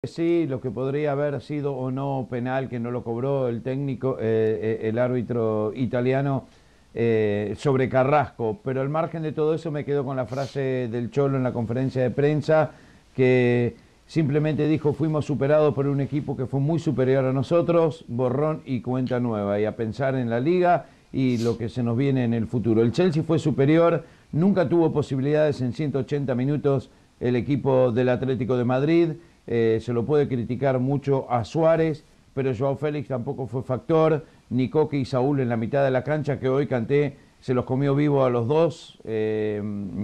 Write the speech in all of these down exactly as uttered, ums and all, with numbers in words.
Sí, lo que podría haber sido o no penal, que no lo cobró el técnico, eh, eh, el árbitro italiano eh, sobre Carrasco, pero al margen de todo eso me quedo con la frase del Cholo en la conferencia de prensa, que simplemente dijo: fuimos superados por un equipo que fue muy superior a nosotros, borrón y cuenta nueva, y a pensar en la liga y lo que se nos viene en el futuro. El Chelsea fue superior, nunca tuvo posibilidades en ciento ochenta minutos el equipo del Atlético de Madrid. Eh, se lo puede criticar mucho a Suárez, pero Joao Félix tampoco fue factor, ni Coque y Saúl en la mitad de la cancha, que hoy Kanté se los comió vivo a los dos. Eh,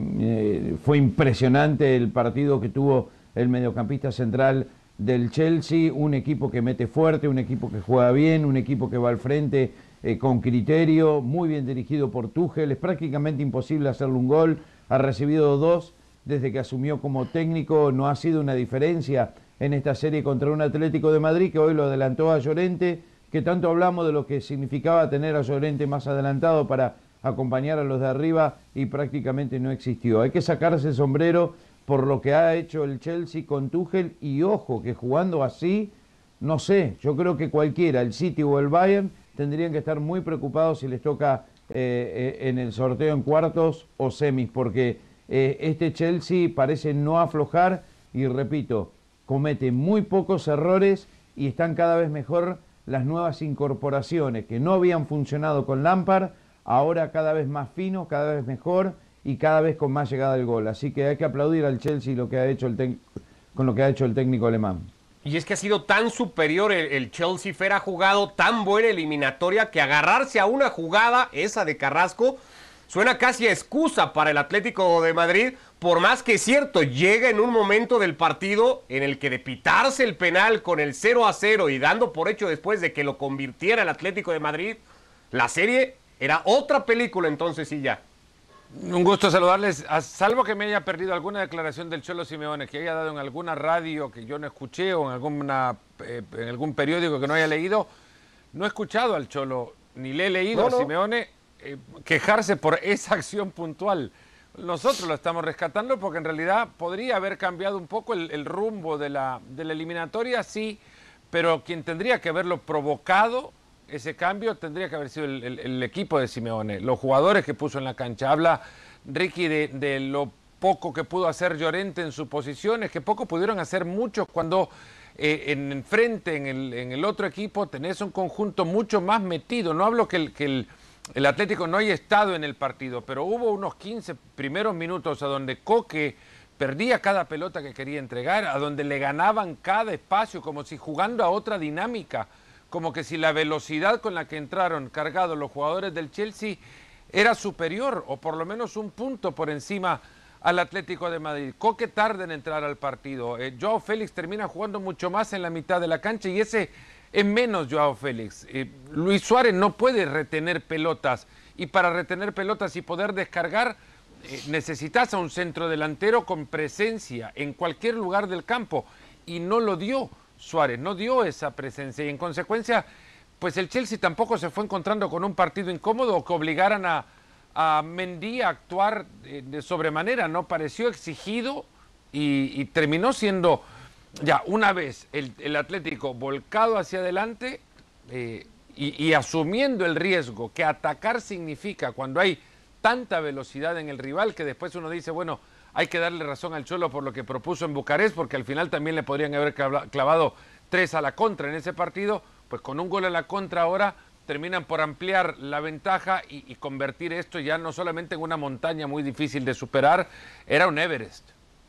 eh, fue impresionante el partido que tuvo el mediocampista central del Chelsea, un equipo que mete fuerte, un equipo que juega bien, un equipo que va al frente eh, con criterio, muy bien dirigido por Tuchel. Es prácticamente imposible hacerle un gol, ha recibido dos desde que asumió como técnico. No ha sido una diferencia en esta serie contra un Atlético de Madrid que hoy lo adelantó a Llorente, que tanto hablamos de lo que significaba tener a Llorente más adelantado para acompañar a los de arriba, y prácticamente no existió. Hay que sacarse el sombrero por lo que ha hecho el Chelsea con Tuchel, y ojo que jugando así, no sé, yo creo que cualquiera, el City o el Bayern, tendrían que estar muy preocupados si les toca eh, en el sorteo en cuartos o semis, porque Eh, este Chelsea parece no aflojar y, repito, comete muy pocos errores, y están cada vez mejor las nuevas incorporaciones que no habían funcionado con Lampard, ahora cada vez más finos, cada vez mejor y cada vez con más llegada al gol. Así que hay que aplaudir al Chelsea lo que ha hecho el con lo que ha hecho el técnico alemán. Y es que ha sido tan superior el, el Chelsea. Fer, ha jugado tan buena eliminatoria que agarrarse a una jugada, esa de Carrasco, suena casi a excusa para el Atlético de Madrid, por más que es cierto, llega en un momento del partido en el que de pitarse el penal con el cero a cero y dando por hecho después de que lo convirtiera el Atlético de Madrid, la serie era otra película. Entonces sí, ya. Un gusto saludarles, a salvo que me haya perdido alguna declaración del Cholo Simeone que haya dado en alguna radio que yo no escuché, o en, alguna, eh, en algún periódico que no haya leído. No he escuchado al Cholo, ni le he leído no, a no. Simeone Eh, quejarse por esa acción puntual. Nosotros lo estamos rescatando porque en realidad podría haber cambiado un poco el, el rumbo de la, de la eliminatoria, sí, pero quien tendría que haberlo provocado, ese cambio, tendría que haber sido el, el, el equipo de Simeone, los jugadores que puso en la cancha. Habla Ricky de, de lo poco que pudo hacer Llorente en su posición, es que poco pudieron hacer muchos cuando eh, en frente, en el, en el otro equipo, tenés un conjunto mucho más metido. No hablo que el, que el El Atlético no haya estado en el partido, pero hubo unos quince primeros minutos a donde Coque perdía cada pelota que quería entregar, a donde le ganaban cada espacio, como si jugando a otra dinámica, como que si la velocidad con la que entraron cargados los jugadores del Chelsea era superior, o por lo menos un punto por encima al Atlético de Madrid. Coque tarda en entrar al partido, eh, Joao Félix termina jugando mucho más en la mitad de la cancha, y ese es menos Joao Félix. Eh, Luis Suárez no puede retener pelotas, y para retener pelotas y poder descargar eh, necesitas a un centro delantero con presencia en cualquier lugar del campo, y no lo dio Suárez, no dio esa presencia, y en consecuencia pues el Chelsea tampoco se fue encontrando con un partido incómodo que obligaran a, a Mendy a actuar de, de sobremanera. No pareció exigido, y, y terminó siendo ya una vez el, el Atlético volcado hacia adelante eh, y, y asumiendo el riesgo que atacar significa cuando hay tanta velocidad en el rival, que después uno dice, bueno, hay que darle razón al Cholo por lo que propuso en Bucarest, porque al final también le podrían haber clavado tres a la contra en ese partido. Pues con un gol a la contra ahora terminan por ampliar la ventaja y, y convertir esto ya no solamente en una montaña muy difícil de superar, era un Everest.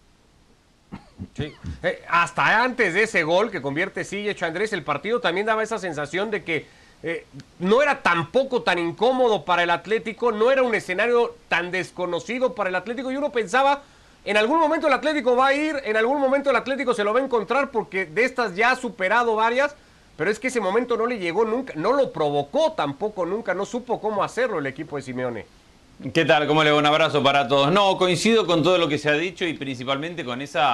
Sí. Eh, hasta antes de ese gol que convierte Ziyech, Andrés, el partido también daba esa sensación de que eh, no era tampoco tan incómodo para el Atlético, no era un escenario tan desconocido para el Atlético, y uno pensaba, en algún momento el Atlético va a ir, en algún momento el Atlético se lo va a encontrar, porque de estas ya ha superado varias, pero es que ese momento no le llegó nunca, no lo provocó tampoco nunca, no supo cómo hacerlo el equipo de Simeone. ¿Qué tal? ¿Cómo le va? Un abrazo para todos. No, coincido con todo lo que se ha dicho, y principalmente con esa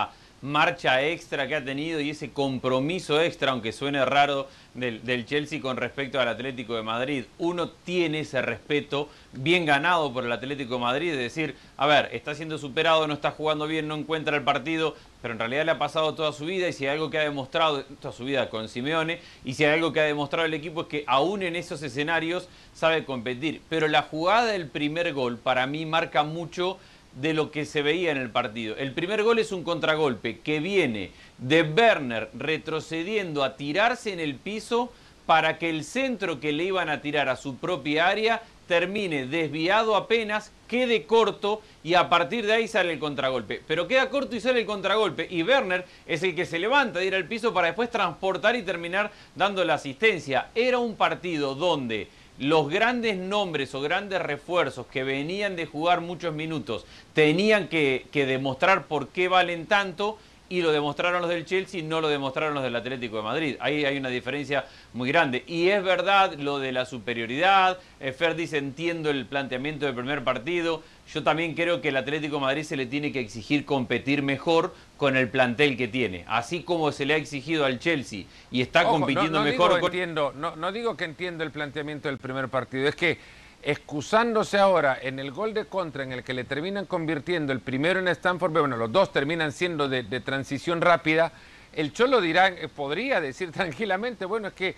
marcha extra que ha tenido y ese compromiso extra, aunque suene raro, del, del Chelsea con respecto al Atlético de Madrid. Uno tiene ese respeto bien ganado por el Atlético de Madrid, de decir, a ver, está siendo superado, no está jugando bien, no encuentra el partido, pero en realidad le ha pasado toda su vida, y si hay algo que ha demostrado, toda su vida con Simeone, y si hay algo que ha demostrado el equipo es que aún en esos escenarios sabe competir. Pero la jugada del primer gol para mí marca mucho de lo que se veía en el partido. El primer gol es un contragolpe que viene de Werner retrocediendo a tirarse en el piso para que el centro que le iban a tirar a su propia área termine desviado apenas, quede corto y a partir de ahí sale el contragolpe. Pero queda corto y sale el contragolpe y Werner es el que se levanta de ir al piso para después transportar y terminar dando la asistencia. Era un partido donde los grandes nombres o grandes refuerzos que venían de jugar muchos minutos tenían que, que demostrar por qué valen tanto, y lo demostraron los del Chelsea, no lo demostraron los del Atlético de Madrid. Ahí hay una diferencia muy grande. Y es verdad lo de la superioridad. Eh, Fer dice, entiendo el planteamiento del primer partido. Yo también creo que el Atlético de Madrid se le tiene que exigir competir mejor con el plantel que tiene. Así como se le ha exigido al Chelsea y está Ojo, compitiendo no, no mejor. Digo, con... entiendo, no, no digo que entiendo el planteamiento del primer partido. Es que excusándose ahora en el gol de contra en el que le terminan convirtiendo el primero en Stamford, bueno, los dos terminan siendo de, de transición rápida, el Cholo dirá, podría decir tranquilamente, bueno, es que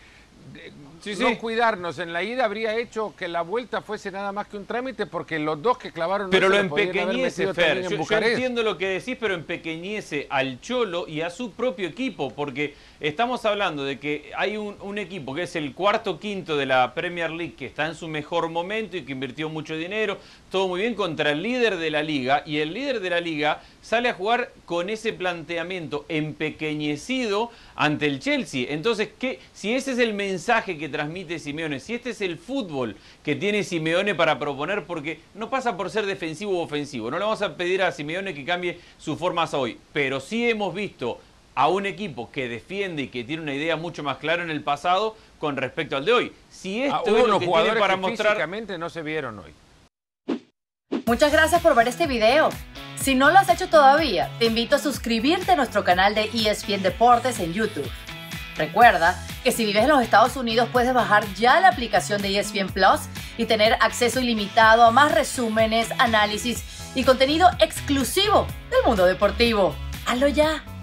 sí, no sí. cuidarnos en la ida habría hecho que la vuelta fuese nada más que un trámite, porque los dos que clavaron... Pero no lo empequeñece, Fer. Yo, yo Bucarest. entiendo lo que decís, pero empequeñece al Cholo y a su propio equipo, porque estamos hablando de que hay un, un equipo que es el cuarto quinto de la Premier League, que está en su mejor momento y que invirtió mucho dinero, todo muy bien, contra el líder de la liga, y el líder de la liga sale a jugar con ese planteamiento empequeñecido ante el Chelsea. Entonces, ¿qué? Si ese es el mensaje que transmite Simeone, si este es el fútbol que tiene Simeone para proponer, porque no pasa por ser defensivo o ofensivo, no le vamos a pedir a Simeone que cambie su forma hasta hoy, pero sí hemos visto a un equipo que defiende y que tiene una idea mucho más clara en el pasado con respecto al de hoy. Si esto ah, es lo que jugadores tiene para que mostrar... físicamente no se vieron hoy. Muchas gracias por ver este video. Si no lo has hecho todavía, te invito a suscribirte a nuestro canal de E S P N Deportes en YouTube. Recuerda que si vives en los Estados Unidos puedes bajar ya la aplicación de E S P N Plus y tener acceso ilimitado a más resúmenes, análisis y contenido exclusivo del mundo deportivo. ¡Hazlo ya!